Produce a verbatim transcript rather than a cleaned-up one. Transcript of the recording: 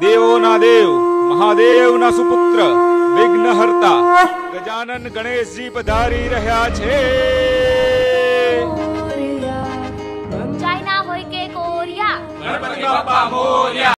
દેવોના દેવ મહાદેવના સુપુત્ર વિઘ્નહર્તા ગજાનન ગણેશજી પધારી રહ્યા છે। ચાઇના હોય કે કોરિયા, ગણપતિ બાપ્પા મોર્યા।